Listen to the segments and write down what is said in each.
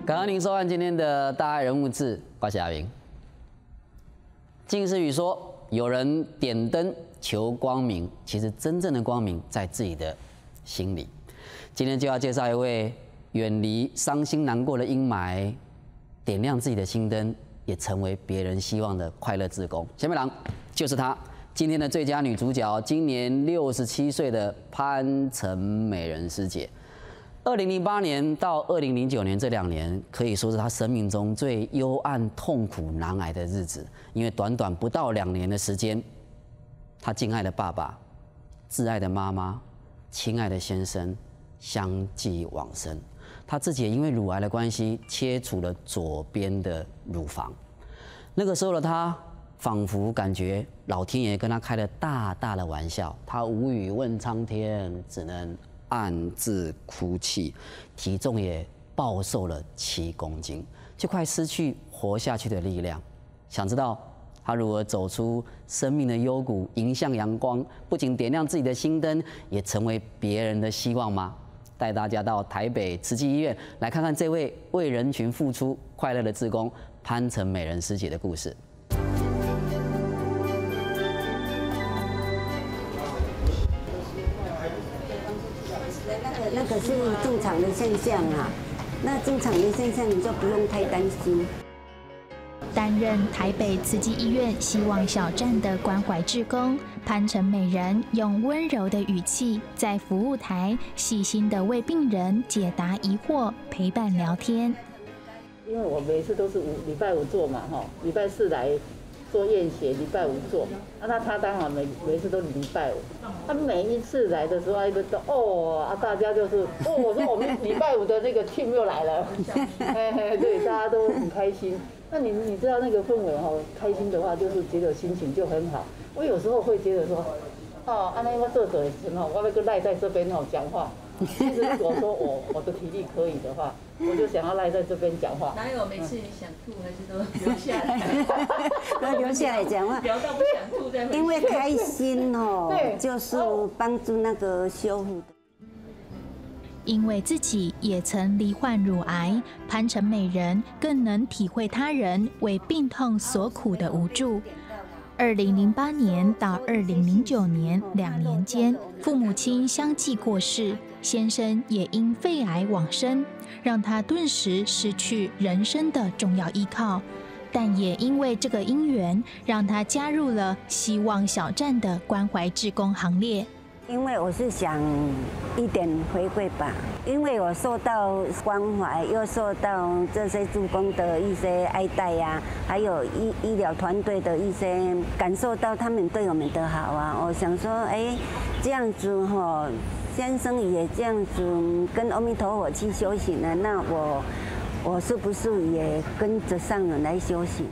刚刚您收看今天的大爱人物志，我是阿明。近世语说，有人点灯求光明，其实真正的光明在自己的心里。今天就要介绍一位远离伤心难过的阴霾，点亮自己的心灯，也成为别人希望的快乐志工。前面郎就是她，今天的最佳女主角，今年67岁的潘陈美人师姐。2008年到2009年这2年，可以说是她生命中最幽暗、痛苦、难挨的日子。因为短短不到2年的时间，她敬爱的爸爸、挚爱的妈妈、亲爱的先生相继往生。她自己也因为乳癌的关系，切除了左边的乳房。那个时候的她，仿佛感觉老天爷跟她开了大大的玩笑，她无语问苍天，只能暗自哭泣，体重也暴瘦了7公斤，就快失去活下去的力量。想知道他如何走出生命的幽谷，迎向阳光，不仅点亮自己的心灯，也成为别人的希望吗？带大家到台北慈济医院来看看这位为人群付出快乐的志工潘陈美人师姐的故事。 那个是正常的现象啊，那正常的现象你就不用太担心。 担任台北慈济医院希望小站的关怀志工潘陈美人，用温柔的语气在服务台细心的为病人解答疑惑，陪伴聊天。 因为我每次都是礼拜五做嘛，礼拜4来做验血，礼拜5做。他当然每次都礼拜5。他每一次来的时候，一个都大家就是我说我们礼拜5的那个 team 又来了，对，大家都很开心。那你知道那个氛围开心的话，就是觉得心情就很好。我有时候会觉得说，那我做的时候，我那个赖在这边讲话。其实如果说我的体力可以的话，我就想要赖在这边讲话。 哪有每次你想吐还是都留下来？ 都留下来讲话， 聊到不想吐再回去。 因为开心就是帮助那个修复的。 因为自己也曾罹患乳癌，潘陈美人更能体会他人为病痛所苦的无助。2008年到2009年2年间，父母亲相继过世，先生也因肺癌往生，让他顿时失去人生的重要依靠。但也因为这个因缘，让他加入了希望小站的关怀志工行列。 因为我是想一点回馈吧，因为我受到关怀，又受到这些志工的一些爱戴呀，还有医疗团队的一些感受到他们对我们的好啊。我想说，这样子先生也这样子跟阿弥陀佛去修行了，那我是不是也跟着上人来修行？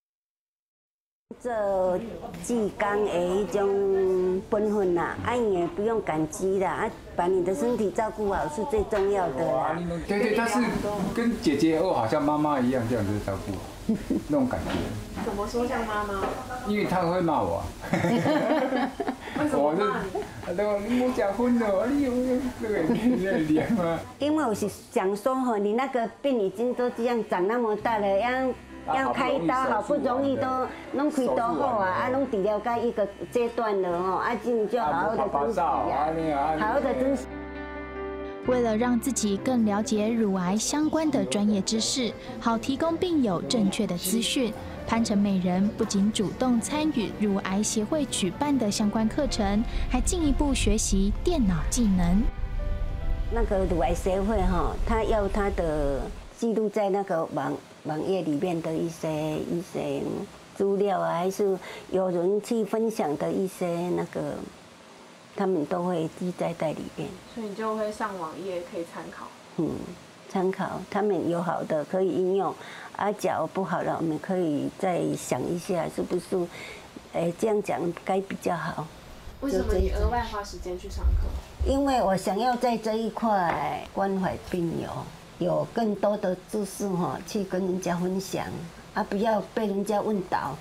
这志工的一种本分啦，你也不用感激啦，把你的身体照顾好是最重要的啦。 对，他是跟姐姐好像妈妈一样这样子照顾，那种感觉。 怎么说像妈妈？ 因为他会骂我。 为什么骂你？ 你莫结婚了，你有这个脸吗？ 因为我是想说你那个病已经都这样长那么大了，要开刀，好不容易都弄开刀好啊，弄治疗到一个阶段了今就好好的珍惜好好的珍惜。 为了让自己更了解乳癌相关的专业知识，好提供病友正确的资讯，潘陈美人不仅主动参与乳癌协会举办的相关课程，还进一步学习电脑技能。 那个乳癌协会他要他的记录在那个网页里面的一些资料啊，还是有人去分享的一些那个，他们都会记载在里面。 所以你就会上网页可以参考。 参考他们有好的可以应用，假如不好了，我们可以再想一下是不是，这样讲该比较好。 为什么你额外花时间去上课？ 因为我想要在这一块关怀病友。有更多的知识去跟人家分享不要被人家问倒，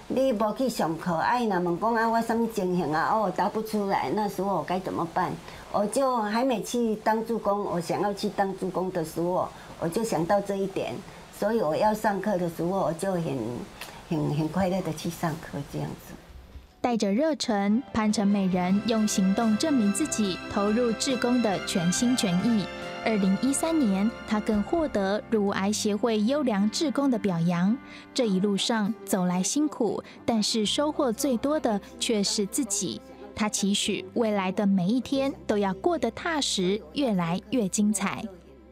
你无去上课，伊若问讲我什么情形啊？我答不出来，那时候我该怎么办？我就还没去当助攻，我想要去当助攻的时候，我就想到这一点，所以我要上课的时候，我就很快乐的去上课这样子。 带着热忱，潘陈美人用行动证明自己投入志工的全心全意。2013年，她更获得乳癌协会优良志工的表扬。这一路上走来辛苦，但是收获最多的却是自己。她期许未来的每一天都要过得踏实，越来越精彩。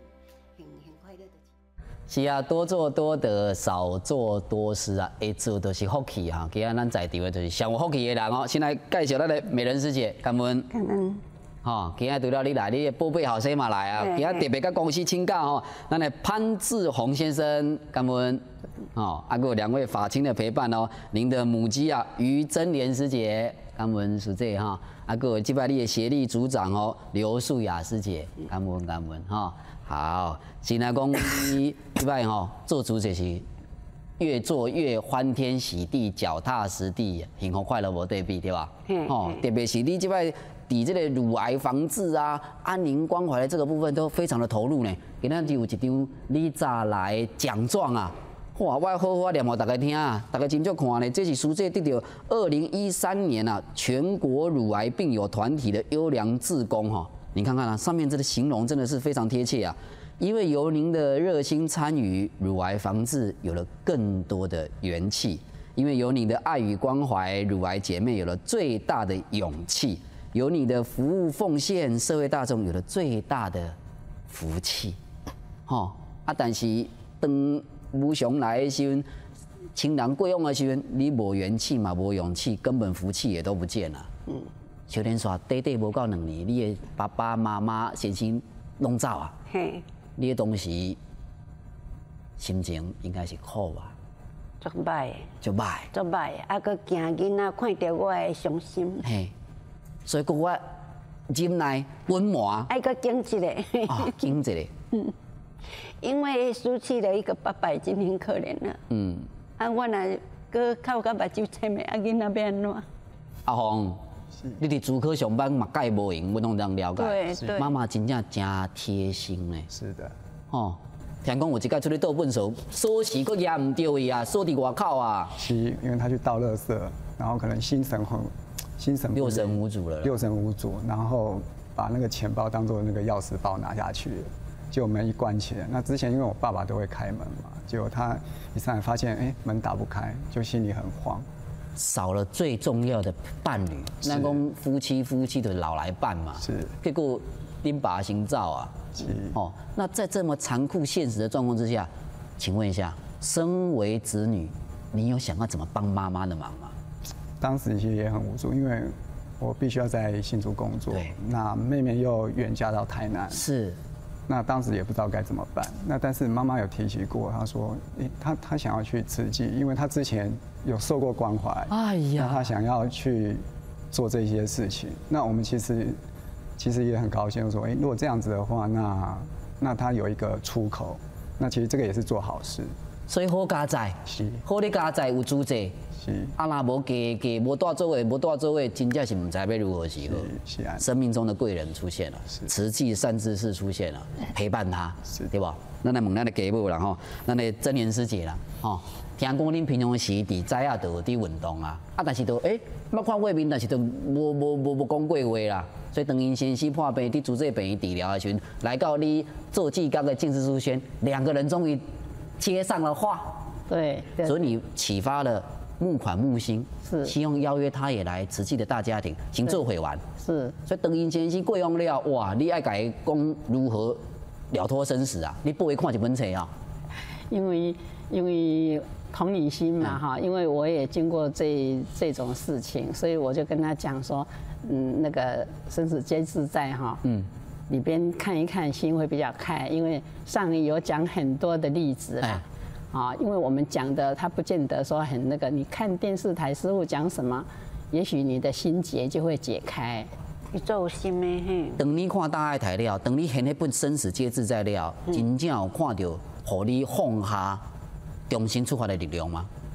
是啊，多做多得，少做多失啊，会做就是福气哈。今仔咱在场的就是上有福气的人哦。先来介绍咱的美人师姐，感恩。 感恩。 吼，今仔除了你来，你的宝贝后生嘛来啊。今仔特别甲公司请教吼，咱的潘志宏先生，感恩。哦，还有2位法亲的陪伴哦。您的母鸡啊，于真莲师姐，感恩师姐哈。还有这摆你的协力组长哦，刘素雅师姐，感恩感恩哈。好，现在讲你这摆吼做主就是越做越欢天喜地、脚踏实地、幸福快乐无对比，对吧？哦，特别是你这摆伫这个乳癌防治啊、安宁关怀的这个部分都非常的投入呢。今仔日有一张你早来奖状啊，哇，我好好念给大家听啊，大家真足看呢。这是书记得到2013年啊全国乳癌病友团体的优良志工哈。你看看啊，上面这个形容真的是非常贴切啊！因为由您的热心参与，乳癌防治有了更多的元气；因为有你的爱与关怀，乳癌姐妹有了最大的勇气；有你的服务奉献，社会大众有了最大的福气。吼啊！但是当无常来的时候，亲人过往的时候，你无元气嘛，无勇气，根本福气也都不见了。小莲说：“短短无到2年，你的爸爸妈妈先生拢走啊。你的当时心情应该是苦吧？ 足歹， 足歹， 足歹，啊，佮惊囡仔看到我的伤心。 嘿，所以讲我忍耐温磨， 爱佮经一个。 经一个。 因为失去了一个爸爸已经很可怜了。啊，我若佮靠甲目睭青的，啊，囡仔要安怎？ 阿红。你伫主科上班嘛，介无闲，我拢能了解。 对， 妈妈真正真贴心呢。 是的。 哦，听讲有一届出去倒粪扫，锁匙佫压唔到伊啊，锁伫外口啊。 是，因为他去倒垃圾，然后可能心神六神无主了。 六神无主，然后把那个钱包当做那个钥匙包拿下去了，结果门一关起来。那之前因为我爸爸都会开门嘛，结果他一上来发现，门打不开，就心里很慌。 少了最重要的伴侣，那讲夫妻的老来伴嘛， 是， 结果恁爸先走啊，哦，那在这么残酷现实的状况之下，请问一下，身为子女，你有想要怎么帮妈妈的忙吗？ 当时其实也很无助，因为我必须要在新竹工作，那妹妹又远嫁到台南， 是。 那当时也不知道该怎么办。那但是妈妈有提起过，她说，她想要去慈济，因为她之前有受过关怀， 哎呀， 她想要去做这些事情。那我们其实也很高兴，说，如果这样子的话，那她有一个出口，那其实这个也是做好事。 所以好家在，好的家在有主者。啊，那无给无带做位，真正是唔知要如何是好。生命中的贵人出现了，慈济善知识出现了，陪伴他，对吧？咱来问咱的家母啦吼，咱的真莲师姐啦，吼，听讲恁平常时伫知影就有伫运动啊，但是都捌看过面，但是都无讲过话啦。所以当因先生破病，伫主治病院治疗的时候，来到你做技刚的净师书轩，2个人终于接上了话。 对， 所以你启发了。募款募心， 是希望邀约他也来慈济的大家庭，请做会玩。 是， 所以等因先生过用了，哇，你爱改讲如何了脱生死啊？你不会看一本册啊？ 因为同理心嘛哈，因为我也经过这种事情，所以我就跟他讲说，那个生死皆自在哈，里边看一看心会比较开，因为上里有讲很多的例子啦。因为我们讲的，他不见得说很那个。你看电视台师傅讲什么，也许你的心结就会解开。 你做有心的嘿。 当你看大爱台了，当你看那本《生死皆自在》了，真正有看到，互你放下重新出发的力量吗？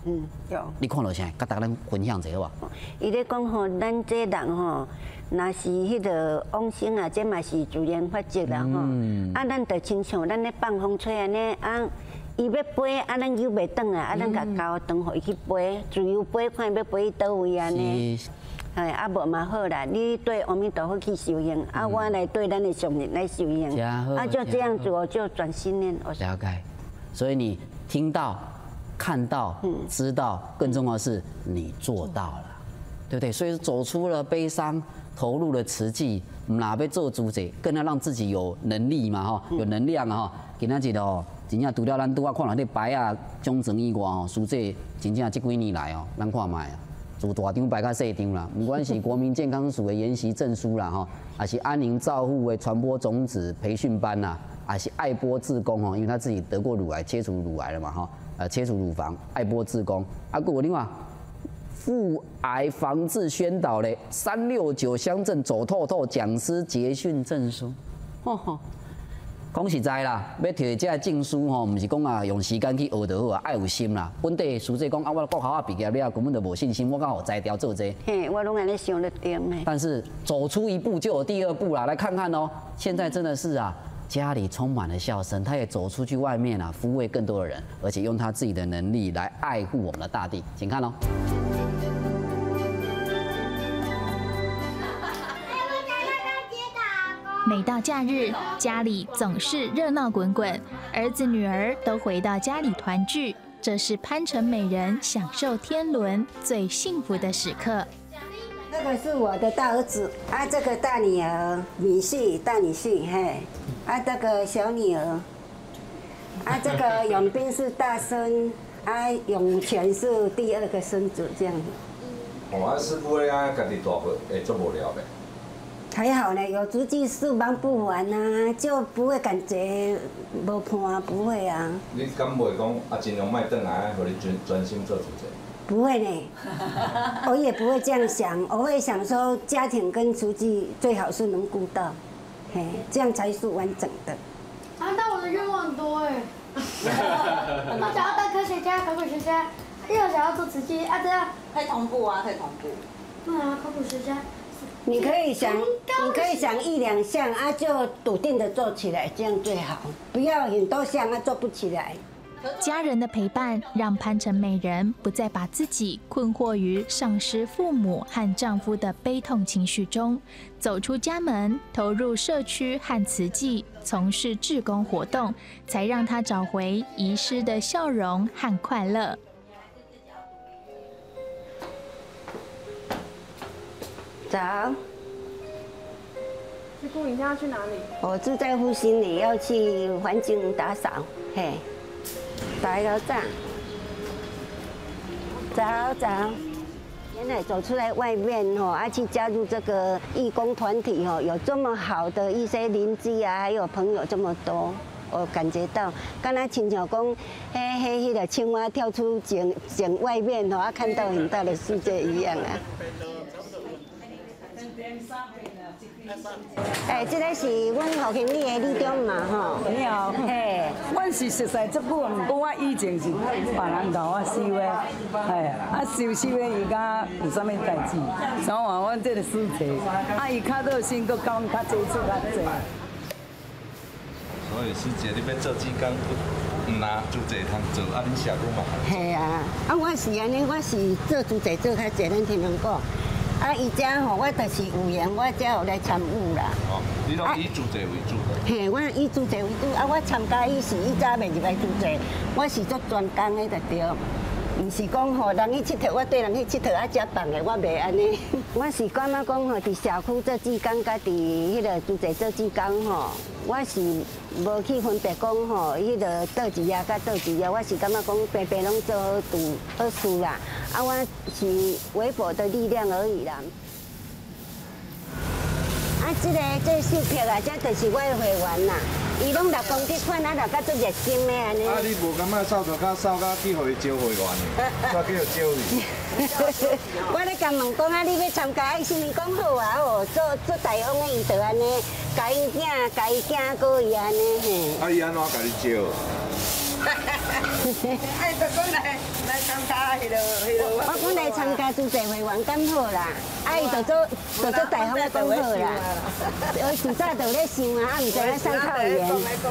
有。 你看到啥？甲大家分享一下好不好？ 伊咧讲吼，咱这人吼，若是迄个往生啊，这嘛是自然法则啦吼。啊，咱就亲像咱咧放风吹安尼啊，伊要飞啊，咱游袂转啊，啊，咱甲交长互伊去飞，自由飞，看要飞倒位安尼。哎，啊无嘛好啦，你对阿弥陀佛去修行，啊，我来对咱的上人来修行，啊，就这样子，我就转信念。 了解。所以你听到、看到、知道，更重要的是你做到了，对不对？所以走出了悲伤，投入了慈济，哪要做主者，更要让自己有能力嘛，哈，有能量啊，哈。今仔日哦，真正除了咱拄啊看到迄牌啊、奖状以外哦，师姐真正这几年来哦，咱看卖啊。从大张摆到小张啦，不管是国民健康署的研习证书啦，哈，还是安宁照护的传播种子培训班啦，还是爱波志工哦，因为他自己得过乳癌，切除乳癌了嘛，哈，切除乳房，爱波志工，啊，还有另外腹癌防治宣导的369乡镇走透透讲师结训证书，吼吼。讲实在啦，要摕这证书吼，唔是讲啊用时间去学就好啊，爱有心啦。本地师姐讲啊，我国校毕业了，根本就无信心，我敢有才调做这。 嘿，我拢安尼想得对呢。 但是走出一步就有第二步啦，来看看哦。现在真的是啊，家里充满了笑声，他也走出去外面啊，服务更多的人，而且用他自己的能力来爱护我们的大地。请看哦。 每到假日，家里总是热闹滚滚，儿子女儿都回到家里团聚，这是潘城美人享受天伦最幸福的时刻。 这个是我的大儿子，啊，这个大女儿、女婿、大女婿，嘿，啊，这个小女儿，啊，这个永斌是大孙，啊，永全是第2个孙子，这样。 哦，啊，师傅咧，家己大辈会做无聊呗。 还好呢，有足迹事忙不完啊，就不会感觉无伴，不会啊。 你敢袂讲啊？尽量卖转来，互你专心做主者。 不会呢，我也不会这样想，我会想说家庭跟足迹最好是能顾到，嘿，这样才是完整的。 啊，但我的愿望很多哎，我想要当科学家、考古学家，又想要做慈济，啊，这样可以同步啊，可以同步。 对啊，考古学家。 你可以想1、2项啊，就笃定的做起来，这样最好。不要很多项啊，做不起来。 家人的陪伴让潘城美人不再把自己困惑于丧失父母和丈夫的悲痛情绪中，走出家门，投入社区和慈济，从事志工活动，才让她找回遗失的笑容和快乐。 早。 师姑，你现在要去哪里？ 我住在复兴里，要去环境打扫，嘿，打一个仗。早。原来走出来外面哦，去加入这个义工团体哦，有这么好的一些邻居啊，还有朋友这么多，我感觉到，刚才亲像讲，迄个青蛙跳出井外面哦，看到很大的世界一样啊。这个是阮后勤里的李长嘛吼。 你好， 嘿， 阮是熟悉这久，毋过我以前是别人甲我收的，收的伊敢有啥物代志，所以话阮这个师姐，伊较热心，佮教阮较接触较济。 所以师姐，你要做志工，毋拿主席通做，恁社工嘛？ 系啊，我是安尼，我是做主席做较济，咱听人讲。伊遮吼，我就是有缘，我遮有来参与啦。 哦，你拢以主席为主的。 嘿，我以主席为主，我参加是早袂入来主席，我是做专工的就对。毋是讲吼人去佚佗，我对人去佚佗遮放的，我袂安尼。我是感觉讲吼，伫社区做志工，甲伫迄个主席做志工吼，我是无去分别讲吼，迄个倒一页甲倒一页，我是感觉讲白白拢做好事啦。我是微薄的力量而已啦。这秀票啊，这就是我的会员啦。伊拢6公尺款啊，到做热心的安尼。 你无感觉扫去互伊招会员呢？我叫伊招伊。 我咧甲问讲你要参加爱心义工好啊，做大方的伊就安尼，甲伊囝过伊安尼嘿。 伊安怎甲你招？ 哎，就讲来参加迄落。 我讲来参加主席会员敢好啦，啊，伊就做大方讲好啦。我自早就咧想啊，唔知咧上套员。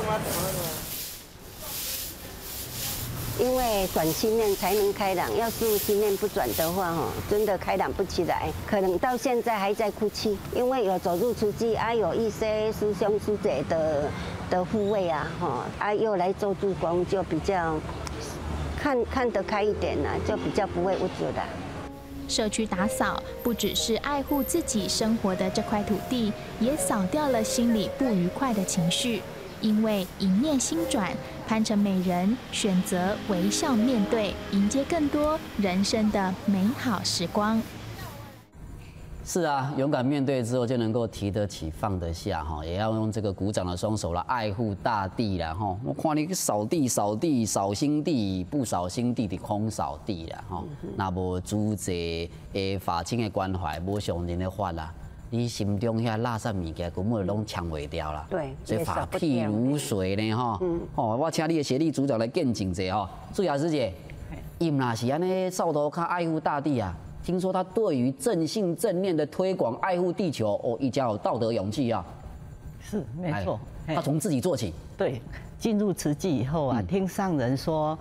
因为转心念才能开朗，要是心念不转的话，真的开朗不起来，可能到现在还在哭泣。因为有走入慈济，有一些师兄师姐的护卫啊，又来做助攻，就比较看得开一点啦，就比较不会无助的。 社区打扫不只是爱护自己生活的这块土地，也扫掉了心里不愉快的情绪。因为一念心转，潘城美人选择微笑面对，迎接更多人生的美好时光。 是啊，勇敢面对之后就能够提得起放得下哈，也要用这个鼓掌的双手来爱护大地啦哈。我看你扫地扫心地，不扫心地的空扫地啦哈。那无主席的法清的关怀，无上人的法啦。你心中遐垃圾物件根本拢抢袂掉啦， 对， 所以法譬如水呢，哈，我请你的协力组长来见证者哈，朱雅师姐，伊若是安尼扫到较爱护大地啊，听说他对于正信正念的推广，爱护地球，伊家有道德勇气啊， 是没错， 他从自己做起， 对。进入慈济以后啊，听上人说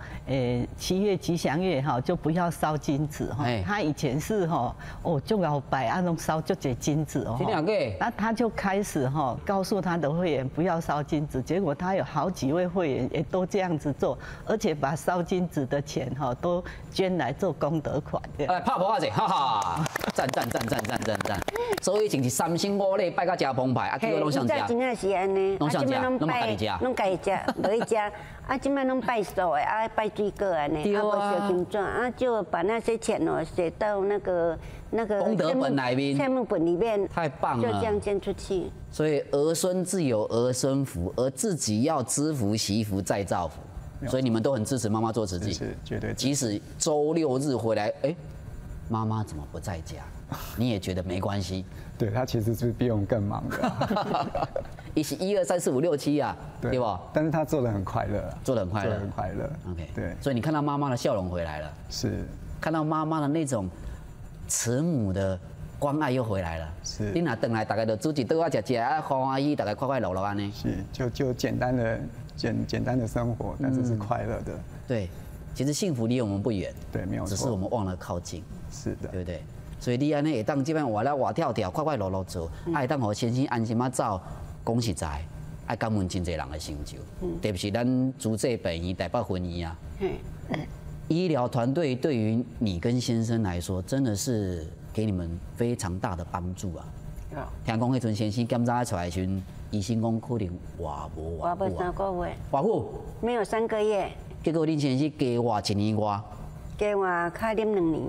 ，7月吉祥月哈，就不要烧金子哈。他以前是哈，就要摆那种烧就这金子哦。那他就开始哈，告诉他的会员不要烧金子，结果他有好几位会员也都这样子做，而且把烧金子的钱哈都捐来做功德款。 来拍婆仔，哈哈，赞！所以就是3星5礼拜到真澎湃，叫我拢上家。 真正是安尼， 拢上家，拢家己食， 拢家己食。落去食，即摆拢拜素的，拜水果安尼，无烧金纸，就把那些钱写到那个功德本里面， 项目本里面， 太棒了， 就这样捐出去。 所以儿孙自有儿孙福，而自己要知福惜福再造福。所以你们都很支持妈妈做慈济， 是绝对。 即使周6日回来，妈妈怎么不在家？你也觉得没关系。 对，他其实是比我们更忙的。 一是1、2、3、4、5、6、7啊，对吧？ 但是他做得很快乐， 做得很快乐， 很快乐。 OK， 对。 所以你看到妈妈的笑容回来了， 是。 看到妈妈的那种慈母的关爱又回来了， 是。 你若回来，大概就煮一顿吃，欢欢喜，大概快快乐乐安尼。 是，就简单的生活，但是是快乐的。 对，其实幸福离我们不远， 对，没有错， 只是我们忘了靠近。 是的， 对不对？所以你安尼会当这边活来活跳跳，快快乐乐做，爱当互先生安心啊走，讲实在，爱感恩真侪人的成就，特别是咱主治病院台北分院啊，医疗团队对于你跟先生来说，真的是给你们非常大的帮助啊。听讲迄阵先生检查出来时，医生讲可能活无 3个月， 活好没有3个月， 结果恁先生加活1年外， 加活较啉2年。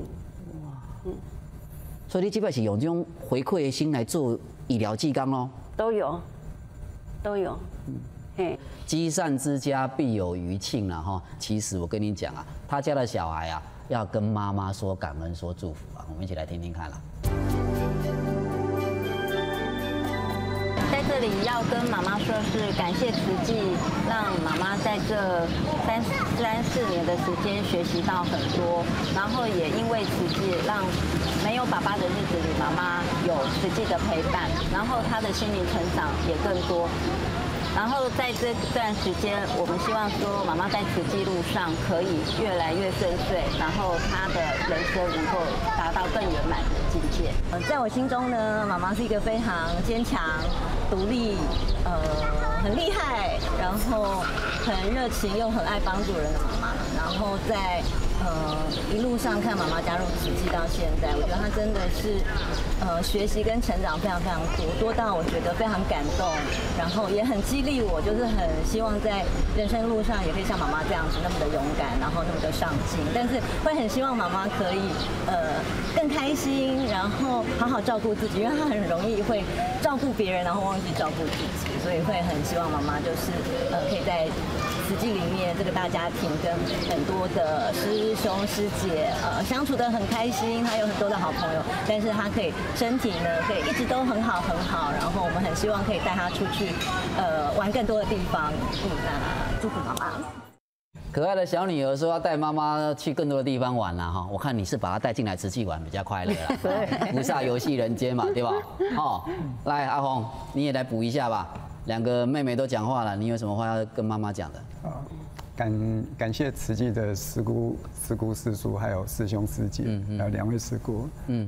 所以你这摆是用这种回馈的心来做医疗技工咯？ 都有。 积善之家必有余庆啦哈。其实我跟你讲啊，他家的小孩啊，要跟妈妈说感恩、说祝福啊。我们一起来听听看啦。 在这里要跟妈妈说是感谢慈济，让妈妈在这3、4年的时间学习到很多，然后也因为慈济让没有爸爸的日子里，妈妈有慈济的陪伴，然后她的心灵成长也更多。然后在这段时间，我们希望说妈妈在慈济路上可以越来越顺遂，然后她的人生能够达到更圆满的境界。 在我心中呢，妈妈是一个非常坚强、独立，很厉害，然后很热情又很爱帮助人的妈妈。然后在一路上看妈妈加入慈济到现在，我觉得她真的是学习跟成长非常非常多到我觉得非常感动，然后也很激励我，就是很希望在人生路上也可以像妈妈这样子那么的勇敢，然后那么的上进，但是会很希望妈妈可以更开心，然后好好照顾自己，因为她很容易会照顾别人，然后忘记照顾自己，所以会很希望妈妈就是可以在慈济里面这个大家庭跟很多的师兄师姐相处得很开心，还有很多的好朋友，但是他可以身体呢可以一直都很好，然后我们很希望可以带他出去玩更多的地方，那祝福妈妈。 可爱的小女儿说要带妈妈去更多的地方玩啦哈，我看你是把她带进来慈济玩比较快乐啦，对，菩萨游戏人间嘛，对吧？哦，来阿红，你也来补一下吧。两个妹妹都讲话了，你有什么话要跟妈妈讲的？ 感谢慈济的师姑、师叔，还有师兄师姐，还有2位师姑，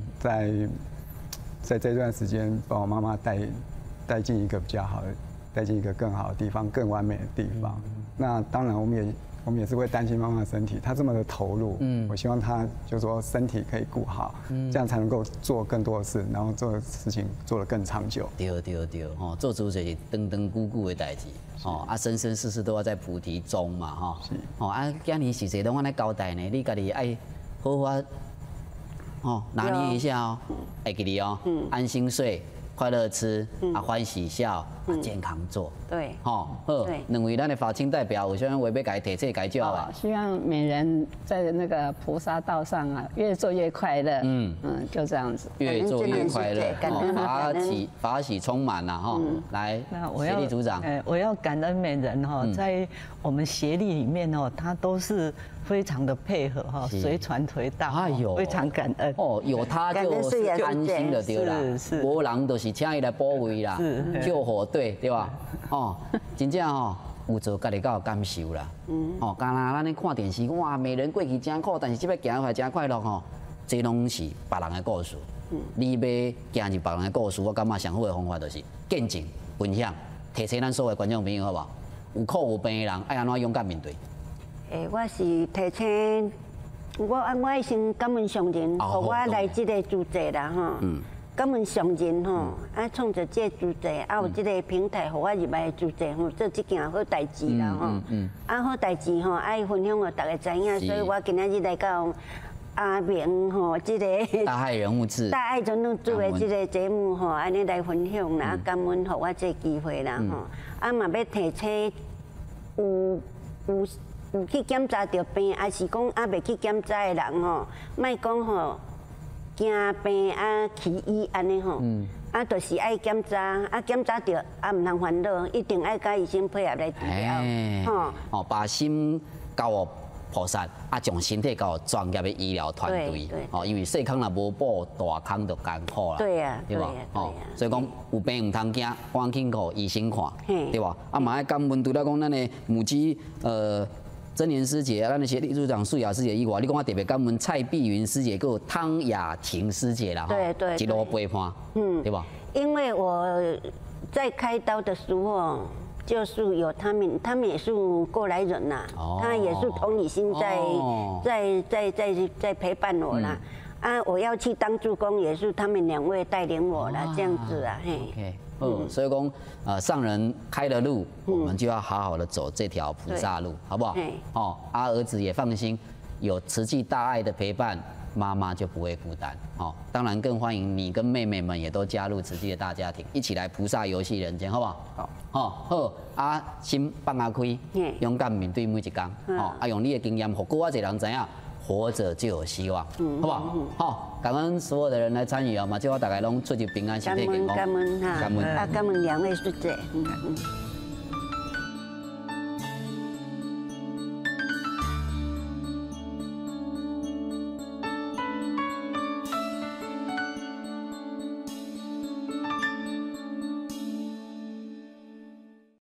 在这段时间把我妈妈带进一个比较好的，带进一个更好的地方，更完美的地方。那当然，我们也是会担心妈妈的身体，她这么的投入，我希望她就说身体可以顾好，这样才能够做更多的事，然后做的事情做得更长久。 对，哦，做主就是登登固固的代志，哦，生生世世都要在菩提中嘛，哈，哦，今年是谁拢我来交代呢？你家己爱好好哦拿捏一下哦，会记得哦，安心睡。快乐吃欢喜笑健康做， 对， 好，两位咱的法亲代表，有啥话要改提这改教啊？ 希望每人在那个菩萨道上啊，越做越快乐。就这样子， 越做越快乐，法喜充满呐哈。来，协力组长， 我要感恩每人哈，在我们协力里面哦，他都是非常的配合哈，随传随到，哎呦，非常感恩哦， 有他就是安心的对啦， 是， 无人就是请伊来保卫啦，救火队对吧？哦，真正哦，有做家己较有感受啦。哦，刚才咱咧看电视，哇，每人过去真苦，但是这摆行出来真快乐吼，这拢是别人的故事。你要行入别人的故事，我感觉上好的方法就是见证、分享，提醒咱所有的观众朋友好不好？有苦有病的人，爱安怎勇敢面对。 我是提醒我先感恩上人，互我来这个组织啦吼。感恩上人吼，创造这个组织，有这个平台，互我入来组织吼，做这件好代志啦吼。好代志吼，爱分享互大家知影，所以我今仔日来到阿明吼，这个大爱人物志的这个节目吼，安尼来分享啦，感恩互我这个机会啦吼。嘛要提醒有去检查着病，还是讲未去检查的人吼，莫讲吼。惊病去医安尼吼，就是爱检查，检查着唔通烦恼，一定爱甲医生配合来治疗， 吼，把心交予菩萨，将身体交予专业的医疗团队，因为细康若无保，大康就艰苦啦， 对啊， 对吧？所以讲有病唔通惊，赶紧互医生看，对吧？嘛爱感恩除了讲咱的母鸡真莲师姐，咱的协力组长素雅师姐以外，你讲我特别感恩蔡碧云师姐，跟汤雅婷师姐啦， 对， 一路陪伴，对吧？ 因为我在开刀的时候，就是有他们也是过来人呐，他也是同理心在陪伴我啦。我要去当助攻，也是他们2位带领我啦，这样子啊，嘿。 所以讲，上人开的路，我们就要好好的走这条菩萨路，好不好？儿子也放心，有慈济大爱的陪伴，妈妈就不会孤单。当然更欢迎你跟妹妹们也都加入慈济的大家庭，一起来菩萨游戏人间，好不好？好，心放开，勇敢面对每一天。用你的经验，互更多人知影。活着就有希望，好不好？好，感恩所有的人来参与啊嘛，祝大家拢出入平安，身体健康。 感恩2位师姐。